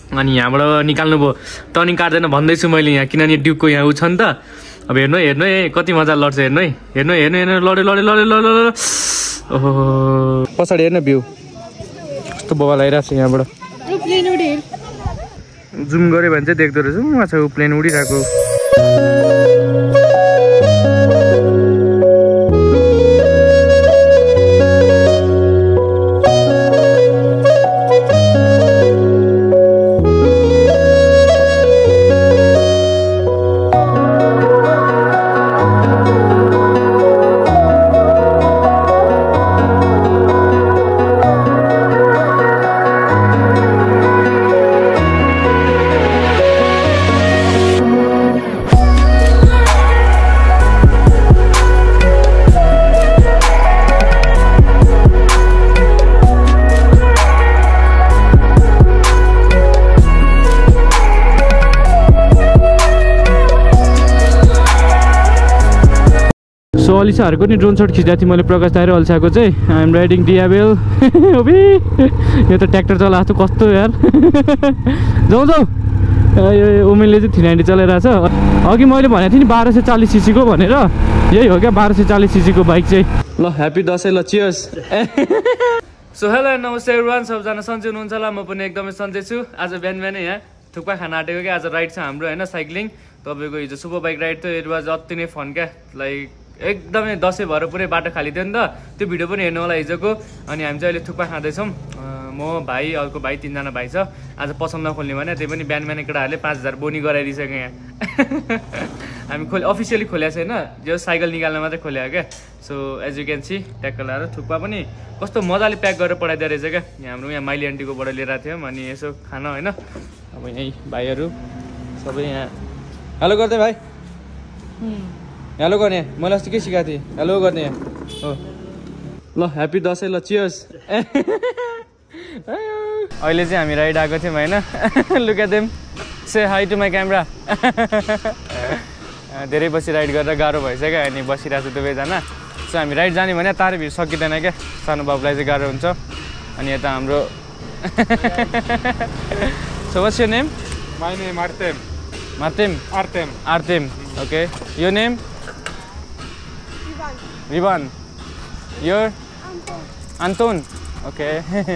अनि यहाँबाट निकाल्नु भयो टर्निङ काट्दैन भन्दैछु मैले यहाँ किनभने ड्युकको यहाँ उ छ नि त अब हेर्नु है कति मजा लड्छ हेर्नु है हेर्नु लड्यो ओहो पछाडि हेर्नु भ्यू कस्तो बवाल आइरहेको छ यहाँबाट जुम गऱ्यो भने चाहिँ देख्दो रहेछ उहाँ छ प्लेन उडिरहेको सो अलिसाहरूको नि ड्रोन सर्ट खिच्दा थिएँ मैले प्रकाश दाइर अल्छाको चाहिँ आइएम राइडिङ डियाबेल ओबे यो त ट्र्याक्टर चलाएको कस्तो यार जाउँ यो उमेरले चाहिँ 390 चलाइरहेछ अघि मैले भनेको थिएँ नि 1240 सीसीको भनेर यही हो क्या 1240 सीसीको बाइक चाहिँ ल ह्याप्पी दसैँ ल चियर्स सो हेलो नमस्ते एभ्रिवान सबजना सन्चै हुनुहुन्छ होला म पनि एकदमै सन्चै छु आज बिहानै यहाँ थुक्पा खान आँटेको क्या आज राइड छ हाम्रो होइन साइक्लिङ तपाईँको हिजो सुपर बाइक राइड थियो इट वाज अति नै फन क्या लाइक एकदमै दसैँ भएर पुरै बाटो खाली थियो नि त त्यो भिडियो पनि हेर्नु होला हिजोको अनि हामी चाहिँ अहिले थुक्पा खाँदैछौँ म भाइ अर्को भाइ 3 जना भाइ छ आज पसल नखोल्ने भने त्यही पनि बिहान केटाहरूले 5000 बोनी गराइदिइसक्यो यहाँ हामी अफिसियली खोलेको छैन जो साइकल निकाल्न मात्रै खोलेको क्या so as you can see ट्याक्क लाएर थुक्पा पनि कस्तो मजाले प्याक गरेर पठाइदिएको रहेछ क्या हाम्रो यहाँ माइली आन्टीकोबाट लिएर थियौँ अनि यसो खाना होइन अब यहीँ भाइहरू सबै यहाँ हेलो गर्दै भाइ हेलो गर्ने मैले अस्ति के सिकाएको थिएँ हेलो गर्ने हो ल ह्याप्पी दसैँ ल चियर्स अहिले चाहिँ हामी राइड आएको थियौँ होइन look at them say hi to my camera धेरै पछि राइड गरेर गाह्रो भइसक्यो अनि बसिरहेको छु दुवैजना सो हामी राइड जाने भने तारै भिड सकिँदैन क्या सानो बाबुलाई चाहिँ गाह्रो हुन्छ अनि यता हाम्रो so what's your name my name Artem okay your name Vivan. You're Anton. Okay.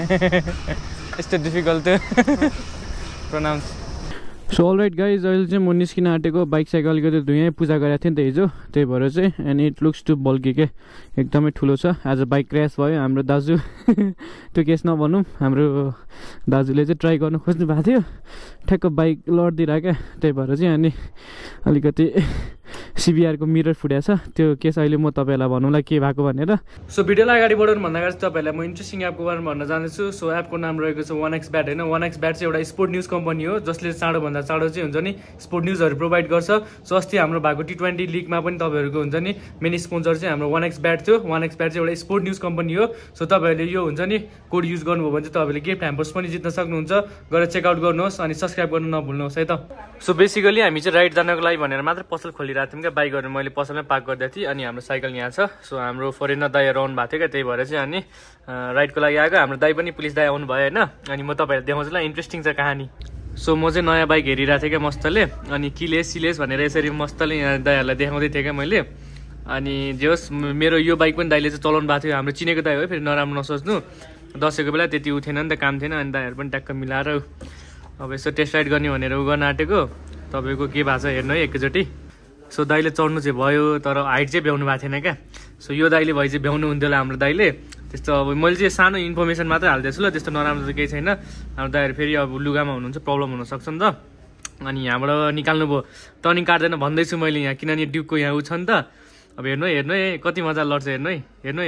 It's too difficult to pronounce. So alright guys अहिले चाहिँ म निस्किन आँटेको बाइक साइकल अलिकति धुएँ पूजा गरेको थिएँ नि त हिजो त्यही भएर चाहिँ एन्ड इट लुक्स टु बल्की के एकदमै ठुलो छ आज बाइक क्र्यास भयो हाम्रो दाजु त्यो केस नभनौँ हाम्रो दाजुले चाहिँ ट्राई गर्नु खोज्नु भएको थियो ठ्याक्क बाइक लडिदिरहेको क्या त्यही भएर चाहिँ अनि अलिकति सिबिआरको मिरर फुटेको छ त्यो केस अहिले म तपाईँहरूलाई भनौँला के भएको भनेर सो भिडियोलाई अगाडि बढाउनु भन्दा अगाडि तपाईँहरूलाई म इन्ट्रेस्टिङ एपको बारेमा भन्न चाहन्छु सो एपको नाम रहेको छ 1xBet होइन 1xBet चाहिँ एउटा स्पोर्ट न्युज कम्पनी हो जसले चाँडोभन्दा चाँडो चाहिँ हुन्छ नि स्पोर्ट न्युजहरू प्रोभाइड गर्छ सो अस्ति हाम्रो भएको T20 लिगमा पनि तपाईँहरूको हुन्छ नि मेन स्पोन्सर चाहिँ हाम्रो 1xBet थियो 1xBet चाहिँ एउटा स्पोर्ट न्युज कम्पनी हो सो तपाईँहरूले यो हुन्छ नि कोड युज गर्नुभयो भने चाहिँ तपाईँहरूले गिफ्ट ह्याम्पर्स पनि जित्न सक्नुहुन्छ गएर चेकआउट गर्नुहोस् अनि सब्सक्राइब गर्नु नभुल्नुहोस् है त सो बेसिकली हामी चाहिँ राइड जानको लागि भनेर मात्र पसल खोलिरहेको थियौँ क्या बाइकहरू मैले पसलमै पार्क गरिदिएको थिएँ अनि हाम्रो साइकल यहाँ छ सो हाम्रो फरेनर दाइहरू आउनु भएको थियो क्या त्यही भएर चाहिँ अनि राइडको लागि आएको हाम्रो दाइ पनि पुलिस दाइ आउनु भयो होइन अनि म तपाईँहरूलाई देखाउँछु ल इन्ट्रेस्टिङ छ कहानी सो म चाहिँ नयाँ बाइक हेरिरहेको थिएँ क्या मस्तले अनि किलेस सिलेस भनेर यसरी मस्तले यहाँ दाइहरूलाई देखाउँदै थिएँ क्या मैले अनि जे होस् मेरो यो बाइक पनि दाइले चाहिँ चलाउनु भएको थियो हाम्रो चिनेको दाइ हो फेरि नराम्रो नसोच्नु दसैँको बेला त्यति उठेन नि त काम थिएन अनि दाइहरू पनि ट्याक्क मिलाएर अब यसो टेस्ट राइड गर्ने भनेर उ गर्न आँटेको तपाईँको के भएको छ हेर्नु है एकैचोटि सो दाइले चढ्नु चाहिँ भयो तर हाइट चाहिँ भ्याउनु भएको थिएन क्या सो यो दाइले भए चाहिँ भ्याउनु हुन्थ्यो होला हाम्रो दाइले त्यस्तो अब मैले चाहिँ सानो इन्फर्मेसन मात्रै हाल्दैछु ल त्यस्तो नराम्रो चाहिँ केही छैन हाम्रो दाइहरू फेरि अब लुगामा हुनुहुन्छ प्रब्लम हुनसक्छ नि त अनि यहाँबाट निकाल्नु भयो टर्निङ काट्दैन भन्दैछु मैले यहाँ किनभने ड्युकको यहाँ उ छ नि त अब हेर्नु है कति मजा लड्छ हेर्नु है हेर्नु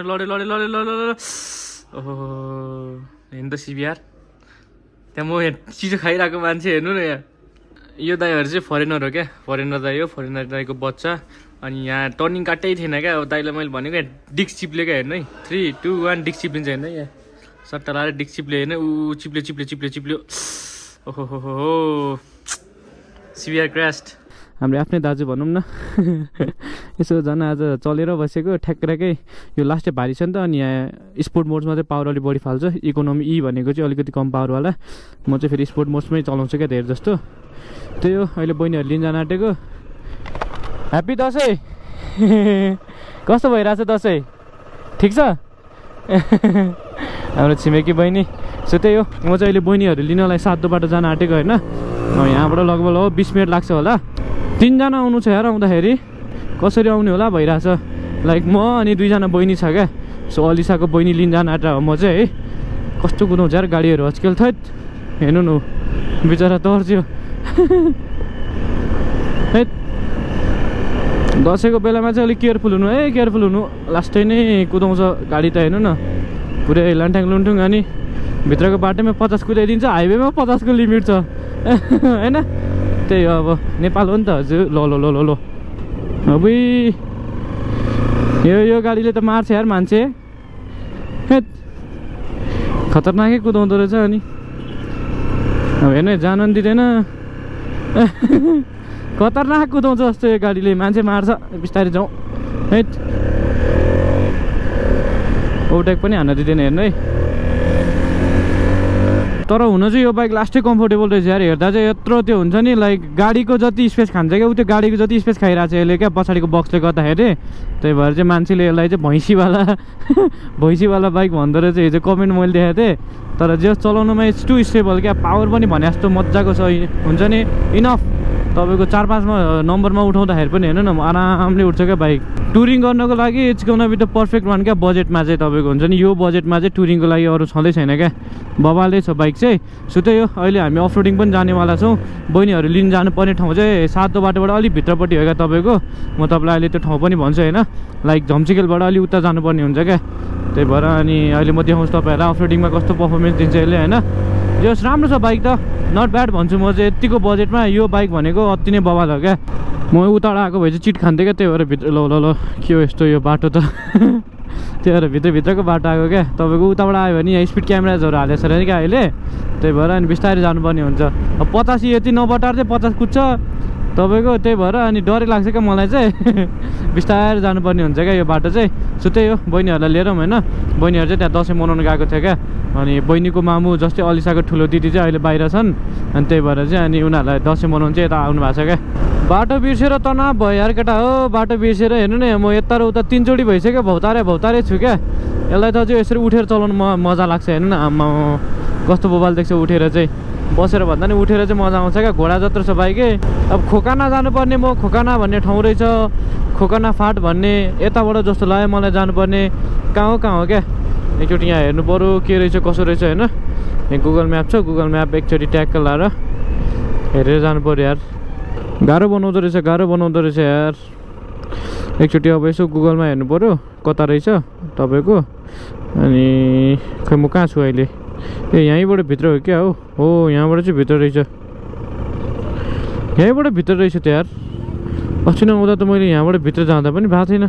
लड्यो ओहो हेर्नु त सिबिआर त्यहाँ म यहाँ चिजो खाइरहेको मान्छे हेर्नु न यहाँ यो दाइहरू चाहिँ फरेनर हो क्या फरेनर दाइ हो फरेनर दाइको बच्चा अनि यहाँ टर्निङ काट्दै थिएन क्या अब दाइलाई मैले भनेको डिक्स चिप्ले क्या हेर्नु है 3 2 1 डिक्स चिप्लिन्छ हेर्नु यहाँ सट्टा लाएर डिक्स चिप्ले हेर्नु ऊ चिप्ल्यो ओहो सिबिआर क्रास्ट हाम्रो आफ्नै दाजु भनौँ न यसो झन् आज चलेर बसेको ठ्याक्कै यो लास्टै भारी छ नि त अनि यहाँ स्पोर्ट मोड्समा चाहिँ पावर अलिक बढी फाल्छ इकोनोमी ई भनेको चाहिँ अलिकति कम पावरवाला म चाहिँ फेरि स्पोर्ट मोड्समै चलाउँछु क्या धेरै जस्तो त्यही हो अहिले बहिनीहरू लिन जान आँटेको ह्याप्पी दसैँ कस्तो भइरहेछ दसैँ ठिक छ हाम्रो छिमेकी बहिनी सो त्यही हो म चाहिँ अहिले बहिनीहरू लिनलाई सातो बाटो जान आँटेको होइन यहाँबाट लगभग 20 मिनट लाग्छ होला 3 जना आउनु छ यार आउँदाखेरि कसरी आउने होला भइरहेछ लाइक म अनि 2 जना बहिनी छ क्या सो अलिसाको बहिनी लिन जान आँटेर हो म चाहिँ है कस्तो कुदाउँछ यार गाडीहरू आजकल थैट हेर्नु न बिचरा तर्च्यो दसैँको बेलामा चाहिँ अलिक केयरफुल हुनु है केयरफुल हुनु लास्टै नै कुदाउँछ गाडी त हेर्नु न पुरै लान्टाङ लुन्टुङ अनि भित्रको बाटोमा 50 कुदाइदिन्छ हाइवेमा 50 को लिमिट छ हैन त्यही हो अब नेपाल हो नि त हजुर ल ल ल ल ल अब यो गाडीले त मार्छ यार मान्छे खतरनाकै कुदाउँदो रहेछ अनि अब हेर्नु जान नि दिँदैन खतरनाक कुदाउँछ जस्तो यो गाडीले मान्छे मार्छ बिस्तारै जाउँ है ओभरटेक पनि हान्न दिँदैन हेर्नु है तर हुन चाहिँ यो बाइक लास्टै कम्फोर्टेबल रहेछ यार हेर्दा चाहिँ यत्रो त्यो हुन्छ नि लाइक गाडीको जति स्पेस खान्छ क्या त्यो गाडीको जति स्पेस खाइरहेको छ यसले क्या पछाडिको बक्सले गर्दाखेरि त्यही भएर चाहिँ मान्छेले यसलाई चाहिँ भैँसीवाला बाइक भन्दो रहेछ हिजो कमेन्ट मैले देखाएको थिएँ तर जे चलाउनुमा इट्स टु स्टेबल क्या पावर पनि भने जस्तो मजाको छ हुन्छ नि इनफ तपाईँको 4-5 नम्बरमा उठाउँदाखेरि पनि हेर्नु न आरामले उठ्छ क्या बाइक टुरिङ गर्नको लागि it's gonna be the perfect one क्या बजेटमा चाहिँ तपाईँको हुन्छ नि यो बजेटमा चाहिँ टुरिङको लागि अरू छँदै छैन क्या बबालै छ बाइक चाहिँ सो त्यही हो अहिले हामी अफ रोडिङ पनि जानेवाला छौँ बहिनीहरू लिन जानुपर्ने ठाउँ चाहिँ सातो बाटोबाट अलिक भित्रपट्टि हो क्या तपाईँको म तपाईँलाई अहिले त्यो ठाउँ पनि भन्छु होइन लाइक झम्सिकेलबाट अलिक उता जानुपर्ने हुन्छ क्या त्यही भएर अनि अहिले म देखाउँछु तपाईँहरूलाई अफ रोडिङमा कस्तो पर्फर्मेन्स दिन्छ यसले होइन जस राम्रो छ बाइक त नट ब्याड भन्छु म चाहिँ यतिको बजेटमा यो बाइक भनेको अति नै बवाल हो क्या म उताबाट आएको भए चाहिँ चिट खान्थेँ क्या त्यही भएर भित्र ल के हो यस्तो यो बाटो त त्यही भएर भित्रको बाटो आएको क्या तपाईँको उताबाट आयो भने यहाँ स्पिड क्यामेराजहरू हालेको छ क्या अहिले त्यही भएर अनि बिस्तारै जानुपर्ने हुन्छ अब 85 यति नबटार चाहिँ 50 कुद्छ तपाईँको त्यही भएर अनि डरै लाग्छ क्या मलाई चाहिँ बिस्तारै जानुपर्ने हुन्छ क्या यो बाटो चाहिँ सो त्यही हो बहिनीहरूलाई लिएर होइन बहिनीहरू चाहिँ त्यहाँ दसैँ मनाउनु गएको थियो क्या अनि बहिनीको मामु जस्तै अलिसाको ठुलो दिदी चाहिँ अहिले बाहिर छन् अनि त्यही भएर चाहिँ अनि उनीहरूलाई दसैँ मनाउनु चाहिँ यता आउनु भएको छ क्या बाटो बिर्सेर तनाव भयो यार केटा हो बाटो बिर्सेर हेर्नु न म यता र उता 3 चोटि भइसक्यो भौतारे छु क्या यसलाई त चाहिँ यसरी उठेर चलाउनु मजा लाग्छ हेर्नु न आम्मा कस्तो बोबाल देख्छ उठेर चाहिँ बसेर भन्दा नि उठेर चाहिँ मजा आउँछ क्या घोडा जत्रो छ बाइकै अब खोकाना जानुपर्ने म खोकाना भन्ने ठाउँ रहेछ खोकाना फाट भन्ने यताबाट जस्तो लाग्यो मलाई जानुपर्ने कहाँ हो क्या एकचोटि यहाँ हेर्नु पऱ्यो के रहेछ कसो रहेछ होइन यहाँ गुगल म्याप छ गुगल म्याप एकचोटि ट्याक्क लाएर हेरेर जानु पऱ्यो यार गाह्रो बनाउँदो रहेछ यार एकचोटि अब यसो गुगलमा हेर्नु पऱ्यो कता रहेछ तपाईँको अनि खै म कहाँ छु अहिले ए यहीँबाट भित्र हो क्या हो यहाँबाट चाहिँ भित्र रहेछ यहीँबाट भित्र रहेछ त यार अस्ति नआउँदा त मैले यहाँबाट भित्र जाँदा पनि भएको थिएन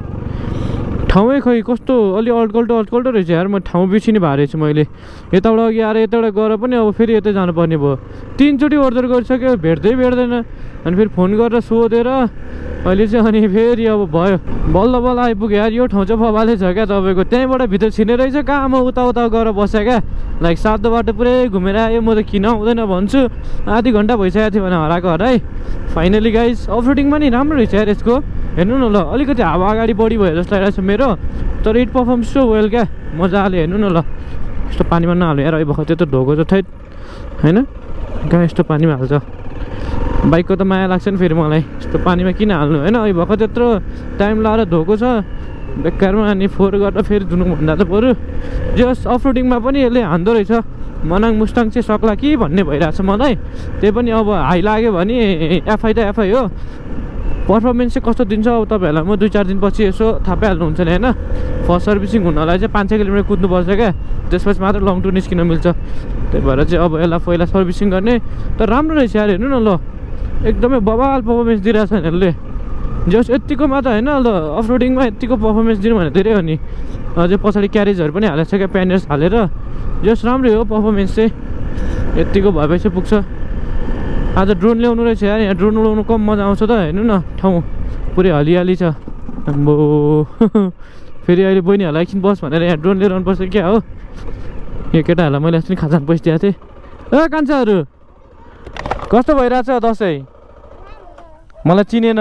ठाउँै खै कस्तो अलि अल्टल्टो रहेछ यार म ठाउँ बिर्सिने भएको रहेछ मैले यताबाट अघि आएर यताबाट गएर पनि अब फेरि यतै जानुपर्ने भयो 3 चोटि ओर्दर गरिसक्यो भेट्दैन अनि फेरि फोन गरेर सोधेर अहिले चाहिँ अनि फेरि अब भयो बल्ल आइपुग्यो यार यो ठाउँ चाहिँ बबालै छ क्या तपाईँको त्यहीँबाट भित्र छिर्ने रहेछ कहाँ म उता गएर बसेँ क्या लाइक सातो बाटो पुरै घुमेर आयो म त किन आउँदैन भन्छु आधी घन्टा भइसकेको थियो भने हराएको हराइ फाइनली गाइज अफ रोडिङमा नि राम्रो रहेछ यार यसको हेर्नु न ल अलिकति हावा अगाडि बढी भयो जस्तो लागिरहेको छ मेरो तर इट पर्फर्म्स सो वेल क्या मजाले हेर्नु न ल यस्तो पानीमा नहाल्नु यार अहिले भर्खर त्यो ढोको छ थैट होइन कहाँ यस्तो पानीमा हाल्छ बाइकको त माया लाग्छ नि फेरि मलाई यस्तो पानीमा किन हाल्नु होइन अहिले भर्खर त्यत्रो टाइम लाएर धोको छ बेकारमा अनि फोहोर गरेर फेरि धुनु भन्दा त बरु जस अफ रोडिङमा पनि यसले हान्दो रहेछ मनाङ मुस्ताङ चाहिँ सक्ला कि भन्ने भइरहेछ मलाई त्यही पनि अब हाई लाग्यो भने एफआई त एफआई हो पर्फर्मेन्स चाहिँ कस्तो दिन्छ अब तपाईँहरूलाई म 2-4 दिनपछि यसो थाहा पाइहाल्नुहुन्छ नि होइन फर्स्ट सर्भिसिङ हुनलाई चाहिँ 5-6 किलोमिटर कुद्नुपर्छ क्या त्यसपछि मात्र लङ टुर निस्किन मिल्छ त्यही भएर चाहिँ अब यसलाई पहिला सर्भिसिङ गर्ने तर राम्रो रहेछ यार हेर्नु न ल एकदमै बबाल पर्फर्मेन्स दिइरहेछ यिनीहरूले जस यत्तिकोमा त होइन ल अफ रोडिङमा यत्तिको पर्फर्मेन्स दिनु भने धेरै हो नि अझै पछाडि क्यारेजहरू पनि हालेको छ क्या प्यानर्स हालेर जस राम्रै हो पर्फर्मेन्स चाहिँ यत्तिको भएपछि पुग्छ आज ड्रोन ल्याउनु रहेछ यार यहाँ ड्रोन उडाउनु कम मजा आउँछ त हेर्नु न ठाउँ पुरै हलियाली छ अम्बो फेरि अहिले बहिनीहरूलाई एकछिन बस भनेर यहाँ ड्रोन लिएर आउनुपर्छ क्या हो यो केटाहरूलाई मैले अस्ति खाजान पैसा दिएको थिएँ कान्छाहरू कस्तो भइरहेछ दसैँ मलाई चिनेन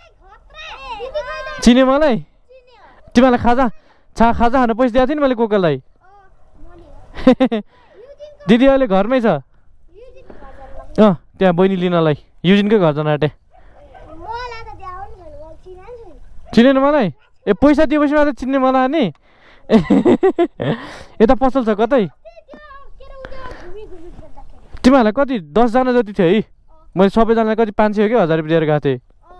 चिने मलाई तिमीलाई खाजा खाजा खान पैसा दिएको थिएँ नि मैले कोकालाई दिदी अहिले घरमै छ त्यहाँ बहिनी लिनलाई युजिनकै घर जान आँटे चिनेन मलाई ए पैसा दिएपछि मात्रै चिन्ने मलाई नि यता पसल छ कतै तिमीहरूलाई कति 10 जना जति थियो है मैले सबैजनालाई कति 500 हो कि 1000 रुपियाँ दिएर गएको थिएँ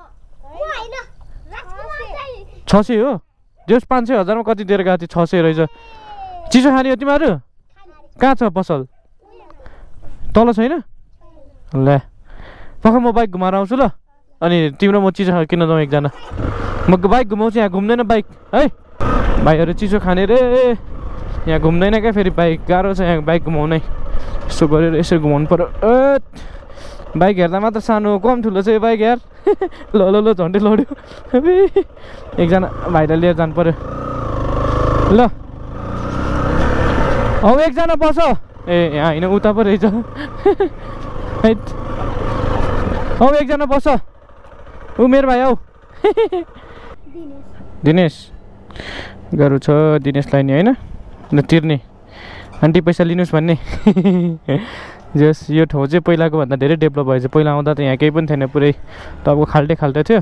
600 हो जस 500 1000 मा कति दिएर गएको थिएँ 600 रहेछ चिसो खाने हो तिमीहरू कहाँ छ पसल तल छैन ल पक्का म बाइक घुमाएर आउँछु ल अनि तिम्रो म चिसो किन्न जाउँ एकजना म बाइक घुमाउँछु यहाँ घुम्दैन बाइक है भाइहरू चिसो खाने रे यहाँ घुम्दैन क्या फेरि बाइक गाह्रो छ यहाँ बाइक घुमाउनै यसो गरेर यसरी घुमाउनु पर्यो बाइक हेर्दा मात्र सानो कम ठुलो छ यो बाइक यार ल ल ल झन्डै लड्यो एकजना भाइलाई लिएर जानु पर्यो ल औ एकजना बस ए यहाँ होइन उता पो रहेछ औ एकजना बस ऊ मेरो भाइ औ दिनेश गाह्रो छ दिनेशलाई नि होइन ल तिर्ने आन्टी पैसा लिनुहोस् भन्ने जस यो ठाउँ चाहिँ पहिलाको भन्दा धेरै डेभलप भएछ पहिला आउँदा त यहाँ केही पनि थिएन पुरै तपाईँको खाल्टे थियो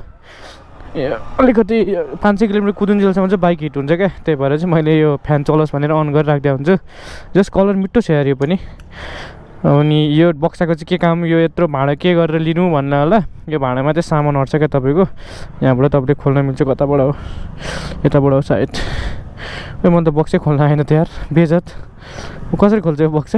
अलिकति 500 किलोमिटर कुदुन्जेलसम्म चाहिँ बाइक हिट हुन्छ क्या त्यही भएर चाहिँ मैले यो फ्यान चलोस् भनेर अन गरेर राखिदिएको हुन्छु जस कलर मिठो छ यार यो पनि अनि यो बक्साको चाहिँ के काम यो यत्रो भाँडा के गरेर लिनु भन्नु होला यो भाँडामा चाहिँ सामान अट्छ क्या तपाईँको यहाँबाट तपाईँले खोल्न मिल्छ कताबाट हो यताबाट हो सायद ए म त बक्सै खोल्न आएन त यार बेजत कसरी खोल्छ यो बक्सा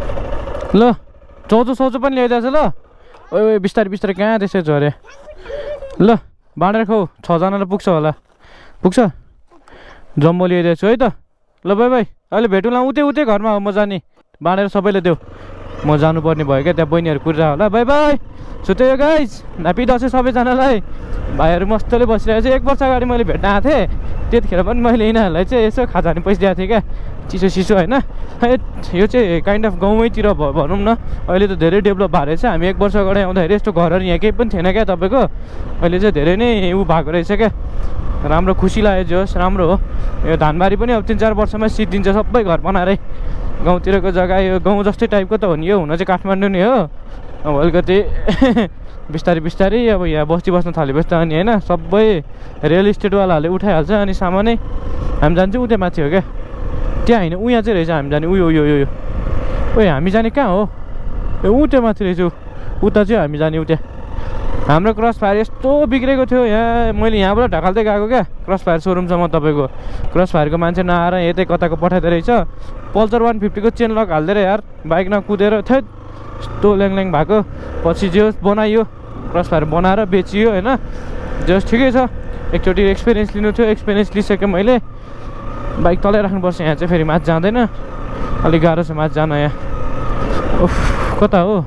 ल चौचो पनि ल्याइदिएछ ल ओ बिस्तारै बिस्तारै कहाँ त्यसै झरे ल बाँडेर खाऊ 6 जनालाई पुग्छ होला पुग्छ जम्बो ल्याइदिएछु है त ल बाई बाई अहिले भेटौँला उतै घरमा हो म जाने बाँडेर सबैले देऊ म जानुपर्ने भयो क्या त्यहाँ बहिनीहरू कुरिरह होला बाई बाई छुट्यो गाइज ह्याप्पी दसैँ सबैजनालाई भाइहरू मस्तले बसिरहेको छ 1 वर्ष अगाडि मैले भेट्न आएको थिएँ त्यतिखेर पनि मैले यिनीहरूलाई चाहिँ यसो खाजाने पैसा दिएको थिएँ क्या चिसो होइन यो चाहिँ काइन्ड अफ गाउँमैतिर भनौँ न अहिले त धेरै डेभलप भएको रहेछ हामी 1 वर्ष अगाडि आउँदाखेरि यस्तो घरहरू यहाँ केही पनि थिएन क्या तपाईँको अहिले चाहिँ धेरै नै ऊ भएको रहेछ क्या राम्रो खुसी लाग्यो जोस् राम्रो हो यो धानबारी पनि अब 3-4 वर्षमा सिद्धिन्छ सबै घर बनाएरै गाउँतिरको जग्गा यो गाउँ जस्तै टाइपको त हो नि यो हुन चाहिँ काठमाडौँ नै हो अब अलिकति बिस्तारै अब यहाँ बस्न थालेपछि त अनि होइन सबै रियल इस्टेटवालाहरूले उठाइहाल्छ अनि सामानै हामी जान्छौँ उतै माथि हो क्या त्यहाँ होइन उहाँ चाहिँ रहेछ हामी जाने उयो ओए हामी जाने कहाँ हो ए उतै माथि रहेछ उता चाहिँ हामी जाने उता हाम्रो क्रस फायर यस्तो बिग्रेको थियो यहाँ मैले यहाँबाट ढकाल्दै गएको क्या क्रस फायर सोरुमसम्म तपाईँको क्रस फायरको मान्छे नआएर यतै कताको पठाइदो रहेछ पल्सर 150 को चेन लक हालिदिएर यार बाइक नकुदेर थैट यस्तो ल्याङ भएको पछि जो बनाइयो क्रस फायर बनाएर बेचियो होइन जस ठिकै छ एकचोटि एक्सपिरियन्स लिनु थियो एक्सपिरियन्स लिइसकेँ मैले बाइक तलै राख्नुपर्छ यहाँ चाहिँ फेरि माथि जाँदैन अलिक गाह्रो छ माथि जान यहाँ उफ कता हो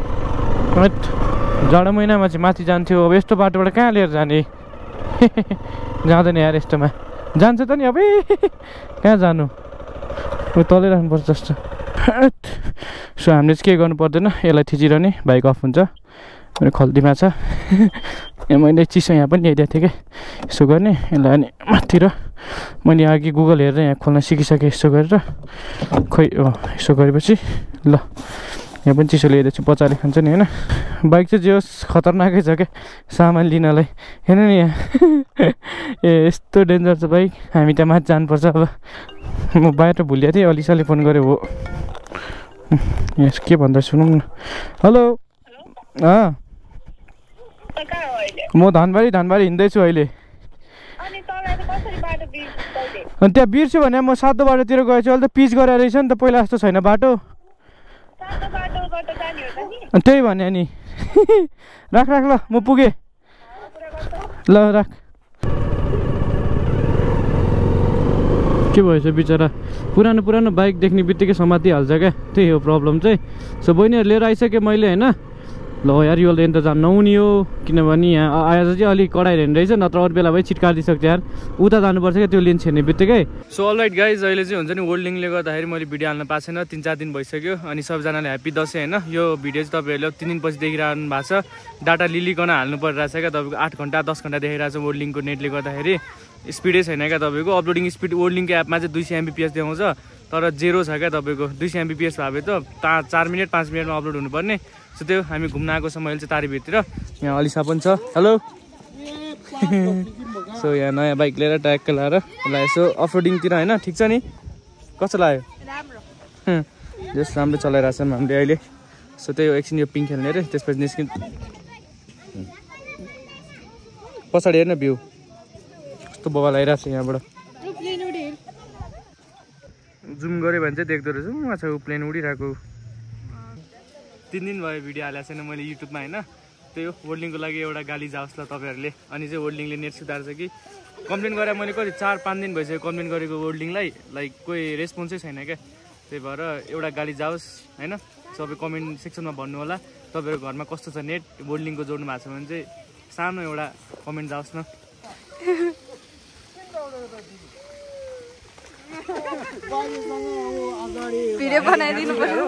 जाडो महिनामा चाहिँ माथि जान्थ्यो अब यस्तो बाटोबाट कहाँ लिएर जाने जाँदैन यार यस्तोमा जान्छ त नि अब कहाँ जानु तलै राख्नुपर्छ जस्तो सो हामीले चाहिँ के गर्नु पर्दैन यसलाई थिचिरहने बाइक अफ हुन्छ मेरो खल्तीमा छ मैले चिसो यहाँ पनि ल्याइदिएको थिएँ क्या यसो गर्ने यसलाई अनि माथितिर मैले अघि गुगल हेरेर यहाँ खोल्न सिकिसकेँ यसो गरेर खोइ यसो गरेपछि ल यहाँ पनि चिसो ल्याइदिएछु बच्चाले खान्छ नि होइन बाइक चाहिँ जे होस् खतरनाकै छ क्या सामान लिनलाई हेर्नु नि यहाँ ए यस्तो डेन्जर छ बाइक हामी त्यहाँ माथि जानुपर्छ अब म बाहिर भुलिएको थिएँ अलिसाले फोन गरेँ हो यस के भन्दा सुनौँ न हेलो म धानबारी हिँड्दैछु अहिले अनि त्यहाँ बिर्स्यो भने म सातो बाटोतिर गएछु अहिले त पिच गरेर रहेछ नि त पहिला जस्तो छैन बाटो त्यही भने नि राख ल म पुगेँ ल राख के भएछ बिचरा पुरानो बाइक देख्ने बित्तिकै समातिहाल्छ क्या त्यही हो प्रब्लम चाहिँ सो बहिनीहरू लिएर आइसकेँ मैले होइन ल यार यो लेन त जान नहुने हो किनभने यहाँ आज चाहिँ अलिक कडाइ हेर्ने रहेछ नत्र अरू बेला भए छिटकार दिइसक्छ यार उता जानुपर्छ क्या त्यो लेन छेर्ने बित्तिकै सो अलराइट गाइज अहिले चाहिँ हुन्छ नि वर्ल्डिङले गर्दाखेरि मैले भिडियो हाल्न पाएको छैन 3-4 दिन भइसक्यो अनि सबैजनाले ह्याप्पी दसैँ होइन यो भिडियो चाहिँ तपाईँहरूले 3 दिनपछि देखिरहनु भएको छ डाटा लिलिकन हाल्नु परिरहेछ क्या तपाईँको 8 घन्टा 10 घन्टा देखिरहेको छ वर्ल्डिङको नेटले गर्दाखेरि स्पिडै छैन क्या तपाईँको अपलोडिङ स्पिड वर्ल्डिङको एपमा चाहिँ 200 MBPS देखाउँछ तर जेरो छ क्या तपाईँको 200 MBPS भए त 4 मिनट 5 मिनटमा अपलोड हुनुपर्ने सो त्यो हामी घुम्न आएको छ मैले चाहिँ तारीभित्र यहाँ अलिसा पनि छ हेलो सो यहाँ नयाँ बाइक लिएर ट्याक्क लाएर यसलाई यसो अफरोडिङतिर होइन ठिक छ नि कस्तो लाग्यो जस राम्रो चलाइरहेको छौँ हामीले अहिले सो त्यही एकछिन यो पिङ खेल्ने अरे त्यसपछि निस्किन् पछाडि हेर्न भ्यू कस्तो बगाल आइरहेको छ यहाँबाट जुम गऱ्यो भने चाहिँ देख्दो रहेछ उहाँ छ प्लेन उडिरहेको 3 दिन भयो भिडियो हालेको छैन मैले युट्युबमा होइन त्यही हो वर्ल्डिङको लागि एउटा गाली जाओस् ल तपाईँहरूले अनि चाहिँ वर्ल्डिङले नेट सुधार्छ कि कम्प्लेन गरेँ मैले कति 4-5 दिन भइसक्यो कम्प्लेन गरेको वर्ल्डिङलाई लाइक कोही रेस्पोन्सै छैन क्या त्यही भएर एउटा गाली जाओस् होइन सबै कमेन्ट सेक्सनमा भन्नु होला तपाईँहरूको घरमा कस्तो छ नेट वर्ल्डिङको जोड्नु भएको छ भने चाहिँ सानो एउटा कमेन्ट जाओस् न भिडियो बनाइदिनु पर्यो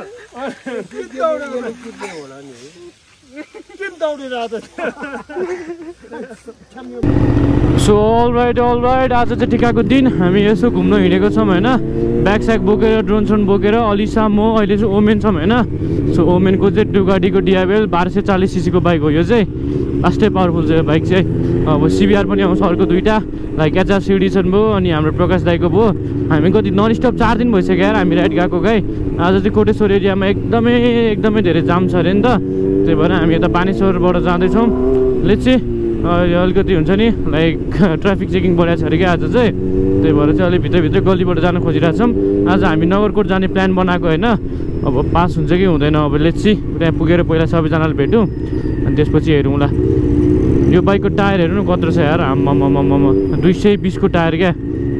सो अलराइट आज चाहिँ टिकाको दिन हामी यसो घुम्न हिँडेको छौँ होइन ब्याग स्याग बोकेर ड्रोन सोन बोकेर अलिसा म अहिले चाहिँ ओमेन छौँ होइन सो ओमेनको चाहिँ डुगाडीको डिआबेल 1240 cc को बाइक हो यो चाहिँ लास्टै पावरफुल छ यो बाइक चाहिँ अब सिबिआर पनि आउँछ अर्को 2टा लाइक एचआर सिडिसन भयो अनि हाम्रो प्रकाश दाईको भयो हामी कति नन स्टप 4 दिन भइसक्यो यार हामी राइड गएको गाई आज चाहिँ कोटेश्वर एरियामा एकदमै धेरै जाम छ अरे नि त त्यही भएर हामी यता बानेश्वरबाट जाँदैछौँ लेट्सी अलिकति हुन्छ नि लाइक ट्राफिक चेकिङ बढाएको छ अरे क्या आज चाहिँ त्यही भएर चाहिँ अलिक भित्रभित्र गल्लीबाट जान खोजिरहेको छौँ आज हामी नगरकोट जाने प्लान बनाएको होइन अब पास हुन्छ कि हुँदैन अब लेट्सी त्यहाँ पुगेर पहिला सबैजनाले भेटौँ अनि त्यसपछि हेरौँला यो बाइकको टायर हेर्नु न कत्रो छ यार आम्मामामामा 220 को टायर क्या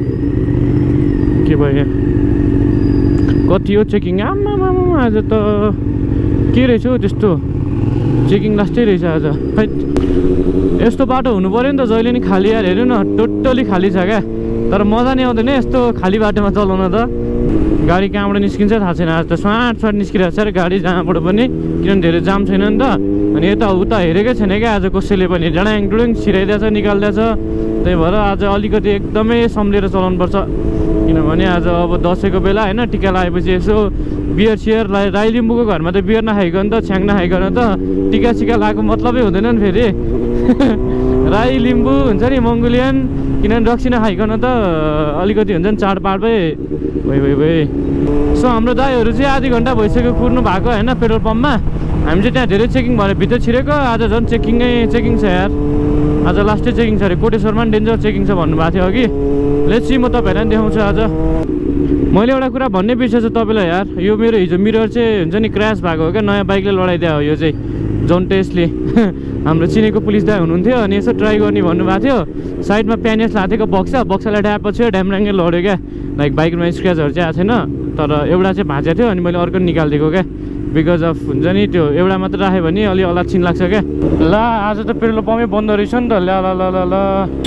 के भयो यहाँ कति हो चेकिङ आम्मामामा आज त के रहेछ हौ त्यस्तो चेकिङ लास्टै रहेछ आज खै यस्तो बाटो हुनु पऱ्यो नि त जहिले नि खाली यार हेर्नु न टोटली खाली छ क्या तर मजा नै आउँदैन यस्तो खाली बाटोमा चलाउन त गाडी कहाँबाट निस्किन्छ थाहा छैन आज त स्वाट निस्किरहेको छ र गाडी जहाँबाट पनि किनभने धेरै जाम छैन नि त अनि यता उता हेरेकै छैन क्या आज कसैले पनि डाडाङ डुडुङ छिराइदिएछ निकालिदिएछ त्यही भएर आज अलिकति एकदमै सम्झेर चलाउनुपर्छ किनभने आज अब दसैँको बेला होइन टिका लगाएपछि यसो बियर सियर राई लिम्बूको घरमा त बियर नखाइकन त छ्याङ नखाइकन त टिका सिका लगाएको मतलबै हुँदैन नि फेरि राई लिम्बू हुन्छ नि मङ्गोलियन किनभने रक्सी नखाइकन त अलिकति हुन्छ नि चाडबाडमै भइ सो हाम्रो दाइहरू चाहिँ आधी घन्टा भइसक्यो कुर्नु भएको होइन पेट्रोल पम्पमा हामी चाहिँ त्यहाँ धेरै चेकिङ भएर भित्र छिरेको आज झन् चेकिङ छ यार आज लास्टै चेकिङ छ अरे कोटेश्वरमा पनि डेन्जर चेकिङ छ भन्नुभएको थियो अघि लेट्सी म तपाईँहरूलाई पनि देखाउँछु आज मैले एउटा कुरा भन्नै बिर्सेछु तपाईँलाई यार यो मेरो हिजो मिरर चाहिँ हुन्छ नि क्रास भएको हो क्या नयाँ बाइकले लडाइदिया हो यो चाहिँ जोन टेस्टले हाम्रो चिनेको पुलिस दाइ हुनुहुन्थ्यो अनि यसो ट्राई गर्ने भन्नुभएको थियो साइडमा प्यानेस लाएको थियो बक्सालाई ड्यापछि ड्यामराङ्गे लड्यो क्या लाइक बाइकमा स्क्र्याचहरू चाहिँ आएको छैन तर एउटा चाहिँ भाँचेको थियो अनि मैले अर्को निकालिदिएको क्या बिकज अफ हुन्छ नि त्यो एउटा मात्र राख्यो भने अलि अलाच्छिन लाग्छ क्या ल आज त पेट्रोल पम्पै बन्द रहेछ नि त ल ल ल ल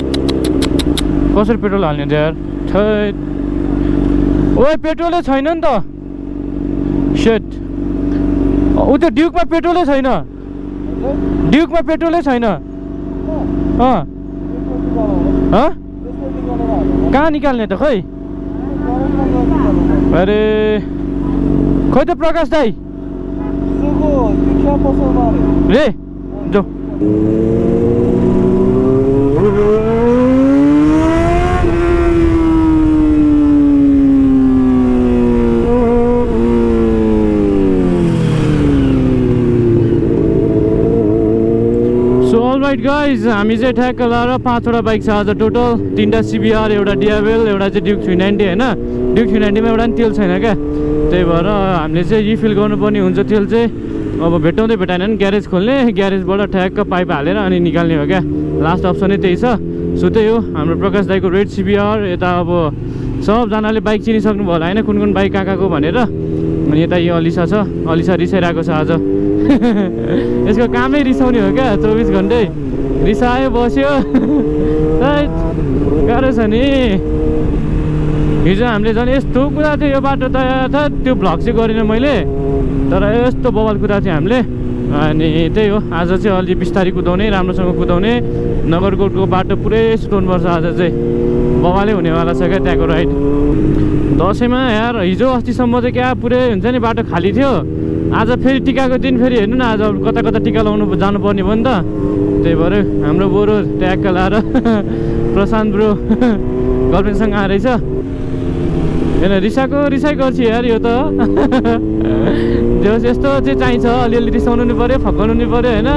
कसरी पेट्रोल हाल्ने यार थैट ओए पेट्रोलै छैन नि त सेट उता ड्युकमा पेट्रोलै छैन ड्युकमा पेट्रोलै छैन कहाँ निकाल्ने त खै अरे खै त प्रकाश दाई रे जो राइट गाइज हामी चाहिँ ठ्याक्क लाएर 5वटा बाइक छ आज टोटल 3टा सिबिआर एउटा डिआबेल एउटा चाहिँ ड्युक 390 होइन ड्युक 390मा एउटा पनि तेल छैन क्या त्यही भएर हामीले चाहिँ रिफिल गर्नुपर्ने हुन्छ तेल चाहिँ अब भेटाउँदै भेटाएन नि ग्यारेज खोल्ने ग्यारेजबाट ठ्याक्क पाइप हालेर अनि निकाल्ने हो क्या लास्ट अप्सनै त्यही छ सो त्यही हो हाम्रो प्रकाश दाईको रेड सिबिआर यता अब सबजनाले बाइक चिनिसक्नु भयो होला होइन कुन कुन बाइक कहाँ कहाँको भनेर अनि यता यो अलिसा छ अलिसा रिसाइरहेको छ आज यसको कामै रिसाउने हो क्या 24 घन्टै रिसायो बस्यो गाह्रो छ नि हिजो हामीले झन् यस्तो कुरा थियो यो बाटो त त्यो भ्लग चाहिँ गरिनँ मैले तर यस्तो बवाल कुरा थियो हामीले अनि त्यही हो आज चाहिँ अलि बिस्तारै कुदाउने राम्रोसँग कुदाउने नगरकोटको बाटो पुरै सुताउनुपर्छ आज चाहिँ बवालै हुनेवाला छ क्या त्यहाँको राइड दसैँमा यार हिजो अस्तिसम्म चाहिँ क्या पुरै हुन्छ नि बाटो खाली थियो आज फेरि टिकाको दिन फेरि हेर्नु न आज कता कता टिका लाउनु जानुपर्ने भयो नि त त्यही भएर हाम्रो बोरो ट्याक्क लाएर प्रशान्त ब्रो गर्लफ्रेन्डसँग आएछ होइन रिसाइ गर्छु यार यो त यस्तो चाहिँ चाहिन्छ अलिअलि रिसाउनु नि पऱ्यो फकाउनु नि पऱ्यो होइन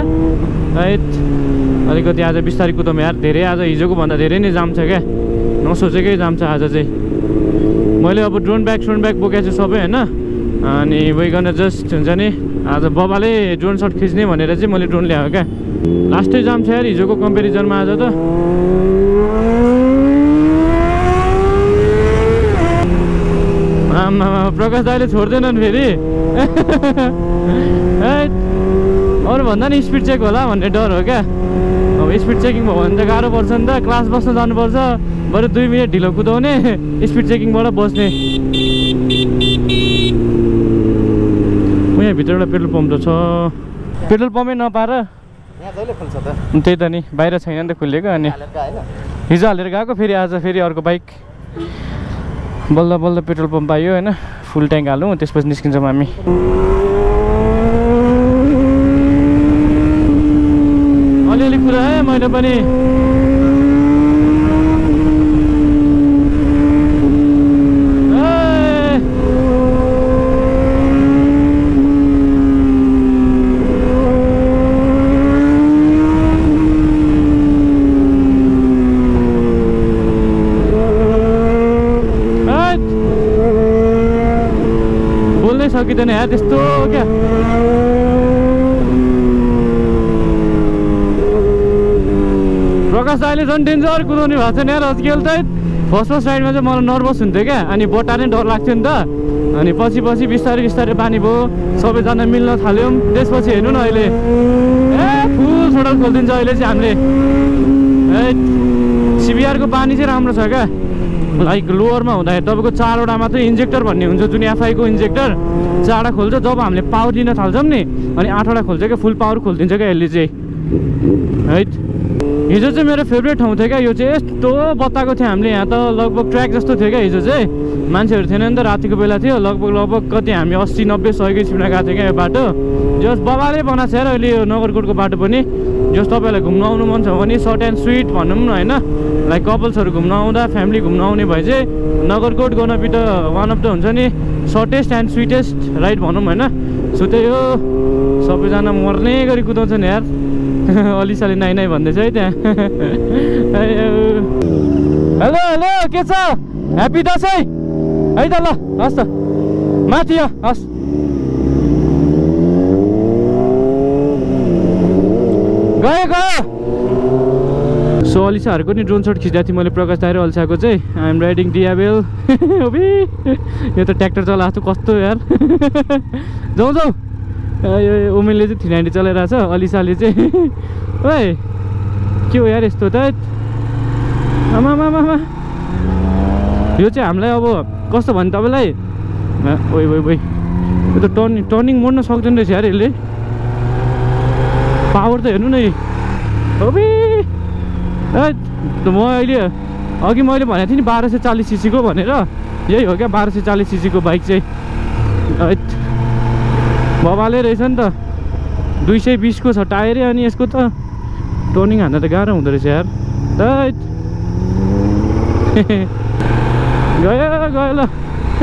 अलिकति आज बिस्तारै कुदाउँ यार धेरै आज हिजोको भन्दा धेरै नै जाम छ क्या नसोचेकै जाम छ आज चाहिँ मैले अब ड्रोन ब्याग बोकेको छु सबै होइन अनि वइकन जस्ट हुन्छ नि आज बबाले ड्रोन सट खिच्ने भनेर चाहिँ मैले ड्रोन ल्याएको क्या लास्टै जाम छ यार हिजोको कम्पेरिजनमा आज त प्रकाश दाइले छोड्दैनन् फेरि अरू भन्दा नि स्पिड चेक होला भन्ने डर हो क्या अब स्पिड चेकिङ भयो भने त गाह्रो पर्छ नि त क्लास बस्न जानुपर्छ बरु 2 मिनट ढिलो कुदाउने स्पिड चेकिङबाट बस्ने यहाँ भित्र एउटा पेट्रोल पम्प त छ पेट्रोल पम्पै नपाएर त्यही त नि बाहिर छैन नि त खुलेको अनि हिजो हालेर गएको फेरि आज फेरि अर्को बाइक बल्ल बल्ल पेट्रोल पम्प आयो होइन फुल ट्याङ्क हालौँ त्यसपछि निस्किन्छौँ हामी अलिअलि कुरा है मैले पनि सकिँदैन यार त्यस्तो क्या प्रकाश दाइले झन् डेन्जर कुदाउने भएको छ नि यार आजकल त फर्स्ट राइडमा चाहिँ मलाई नर्भस हुन्थ्यो क्या अनि बट्टा नै डर लाग्थ्यो नि त अनि पछि बिस्तारै बानी भयो सबैजना मिल्न थाल्यौँ त्यसपछि हेर्नु न अहिले फुल थ्रोटल खोलिदिन्छ अहिले चाहिँ हामीले सिबिआरको बानी चाहिँ राम्रो छ क्या लाइक लोवरमा हुँदाखेरि तपाईँको 4वटा मात्रै इन्जेक्टर भन्ने हुन्छ जुन एफआईको इन्जेक्टर 4वटा खोल्छ जब हामीले पावर दिन थाल्छौँ नि अनि 8वटा खोल्छ क्या फुल पावर खोलिदिन्छ क्या यसले चाहिँ है हिजो चाहिँ मेरो फेभरेट ठाउँ थियो क्या यो चाहिँ यस्तो बताएको थियो हामीले यहाँ त लगभग ट्र्याक जस्तो थियो क्या हिजो चाहिँ मान्छेहरू थिएन नि त रातिको बेला थियो लगभग कति हामी 80-90 100 स्पिडमा गएको थियो क्या यो बाटो जस बबाले बनाएको छ यार अहिले यो नगरकोटको बाटो पनि जस तपाईँलाई घुम्न आउनु मन छ भने सर्ट एन्ड स्विट भनौँ न होइन लाइक कपल्सहरू घुम्न आउँदा फ्यामिली घुम्न आउने भए चाहिँ नगरकोट गर्न बि त वान अफ द हुन्छ नि सर्टेस्ट एन्ड स्विटेस्ट राइड भनौँ होइन सो त्यही हो सबैजना मर्ने गरी कुदाउँछन् यार अलिसाले नाइ भन्दैछ है त्यहाँ हेलो के छ ह्याप्पी दसैँ है त ल हस् त माथि हस् गयो सो अलिसाहरूको नि ड्रोन सट खिच्दा थिएँ मैले प्रकाश दाइर अलिसाको चाहिँ आइएम राइडिङ डियाबेल यो त ट्र्याक्टर चलाएको छु कस्तो यार जाउँ यो उमेरले चाहिँ 390 चलाइरहेको छ अलिसाले चाहिँ ओए के हो यार यस्तो त आमा यो चाहिँ हामीलाई अब कस्तो भन्नु तपाईँलाई ओइ यो त टर्निङ मोड्न सक्दैन रहेछ यार यसले पावर त हेर्नु न म अहिले अघि मैले भनेको थिएँ नि 1240 सीसीको भनेर यही हो क्या 1240 सीसीको बाइक चाहिँ बबाले रहेछ नि त 220 को छ टायरै अनि यसको त टर्निङ हान्न त गाह्रो हुँदो रहेछ यार गयो ल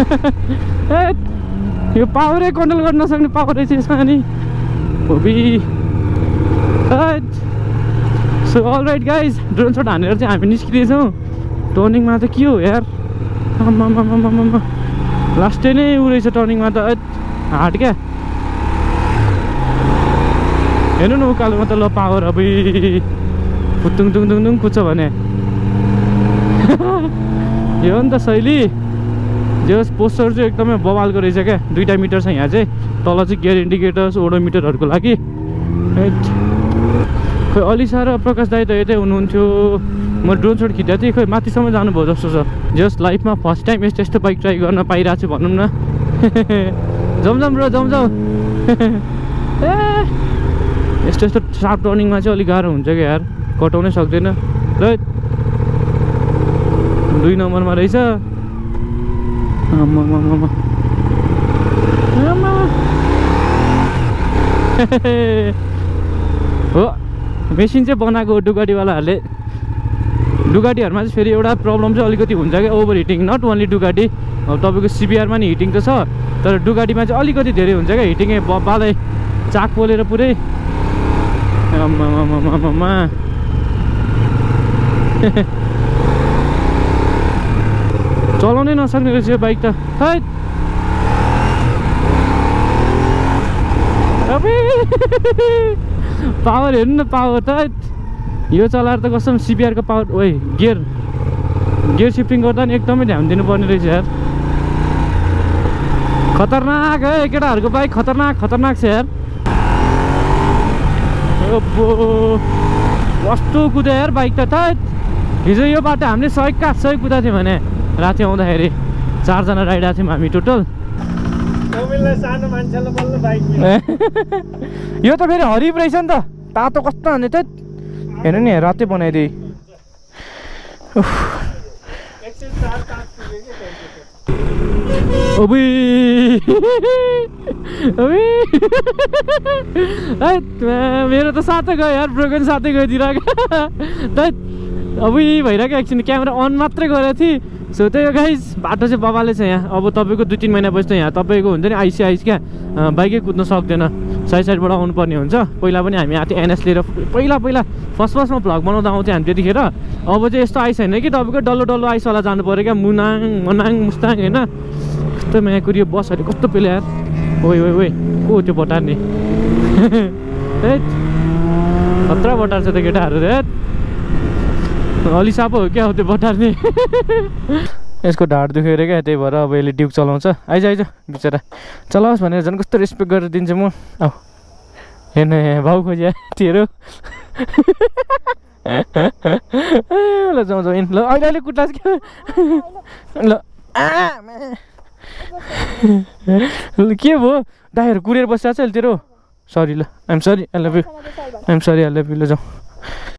यो पावरै कन्ट्रोल गर्न नसक्ने पावर रहेछ यसमा अनि so all right guys drone shot हानेर चाहिँ हामी निस्किँदैछौँ टर्निङमा त के हो यार लास्टै नै उ रहेछ टर्निङमा त हार्ड क्या हेर्नु न उकालोमा त ल पावर अब फुत्तुङ कुद्छ भने यो हो नि त शैली जस पोस्टर चाहिँ एकदमै बवालको रहेछ क्या 2टा मिटर छ यहाँ चाहिँ तल चाहिँ गियर इन्डिकेटर्स ओडोमिटरहरूको लागि खै अलि साह्रो प्रकाश दाइ त यतै हुनुहुन्थ्यो म ड्रोन सोट खिच्दा थिएँ खै माथिसम्म जानुभयो जस्तो छ जस लाइफमा फर्स्ट टाइम यस्तो बाइक ट्राई गर्न पाइरहेको छु भनौँ न जाउँ ब्रो जाउँ ए यस्तो सार्प टर्निङमा चाहिँ अलिक गाह्रो हुन्छ क्या यार कटाउनै सक्दैन ल 2 नम्बरमा रहेछ हो मेसिन चाहिँ बनाएको डुगाडीवालाहरूले डुगाडीहरूमा चाहिँ फेरि एउटा प्रब्लम चाहिँ अलिकति हुन्छ क्या ओभर हिटिङ नट ओन्ली डुगाडी अब तपाईँको सिबिआरमा नि हिटिङ त छ तर डुगाडीमा चाहिँ अलिकति धेरै हुन्छ क्या हिटिङै बालै चाक पोलेर पुरै चलाउनै नसक्ने रहेछ यो बाइक त खै पावर हेर्नु न पावर त यो चलाएर त कसम सिबिआरको पावर ओइ गियर सिफ्टिङ गर्दा नि एकदमै ध्यान दिनुपर्ने रहेछ यार खतरनाक है केटाहरूको बाइक खतरनाक छ यार कस्तो कुद्यो यार बाइक त हिजो यो बाटो हामीले 100 कुदाएको थियौँ भने राति आउँदाखेरि 4 जना राइड आएको थियौँ हामी टोटल यो त फेरि हरिफ रहेछ नि त तातो कस्तो हाने त हेर्नु नि रातै बनाइदिए मेरो त साथै गयो यार ब्रोकन साथै गइदिरहेको भइरहेको एकछिन क्यामेरा अन मात्रै गरेको थिएँ सो त्यही हो गाइज बाटो चाहिँ बबाले छ यहाँ अब तपाईँको 2-3 महिनापछि त यहाँ तपाईँको हुन्छ नि आइस क्या बाइकै कुद्न सक्दैन साइडबाट आउनुपर्ने हुन्छ पहिला पनि हामी आएको थियो एनएस लिएर पहिला फर्स्टमा भ्लग बनाउँदा आउँथ्यो हामी त्यतिखेर अब चाहिँ यस्तो आइस होइन कि तपाईँको डल्लो आइसवाला जानु पऱ्यो क्या मनाङ मुस्ताङ होइन कस्तो म्याकुरी बसहरू कस्तो पेले यार ओइ को त्यो बटार नि खतरा बटार छ त केटाहरू रे अलि सापो हो क्या हो त्यो बटार नि यसको ढाड दुखेर क्या त्यही भएर अब यसले ड्युक चलाउँछ आइज बिचरा चलाओस् भनेर झन् कस्तो रेस्पेक्ट गरेर दिन्छु म औ हेर्नु भाउ खोज्या तेरो ल जाउँ इन ल अहिले कुट्लास क्या ल के भयो दाइहरू कुरेर बसिरहेको छ अहिले तेरो सरी ल I'm sorry I love you ल जाउँ